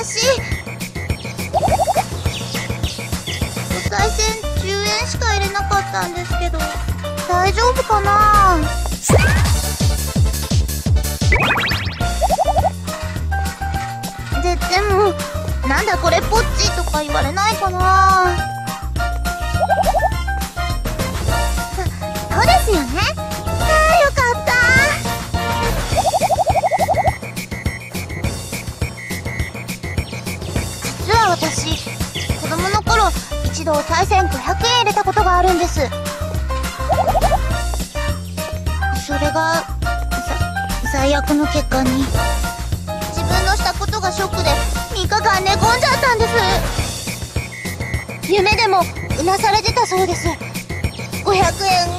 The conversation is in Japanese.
しい。お賽銭10円しか入れなかったんですけど、大丈夫かな。でもなんだこれポッチとか言われないかな。そうですよね。ああよかった。実は私子供の頃一度お賽銭500円入れたことがあるんです。それが最悪の結果に。自分のしたことがショックで3日間寝込んじゃったんです。夢でもうなされてたそうです。500円